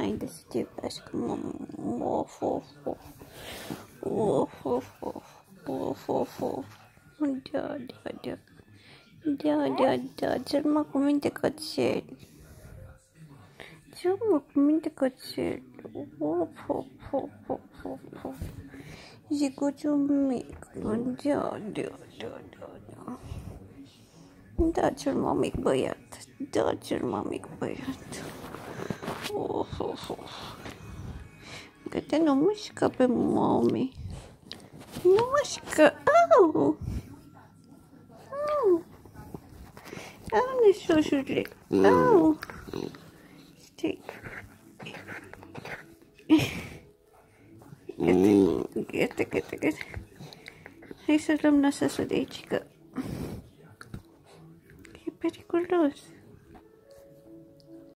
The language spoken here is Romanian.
Haide să te iubească, mama. Of, of, of. Of, of, of. Of, of, of. Da, da, da. Da, da, da. Ți-l mă cu minte cățel. Ți-l mă cu minte cățel. Of, of, of, of, of, of. Zigutul mic. Da, da, da, da, da. Da, cel mai mic băiat. Da, cel mai mic băiat. Of, of, of. Că te nu mușcă pe mami. Nu mușcă. Au! Au! Au, nesoșule. Au! Stai. Gata, gata, gata. Hai să luăm nasasul de aici, că e periculos.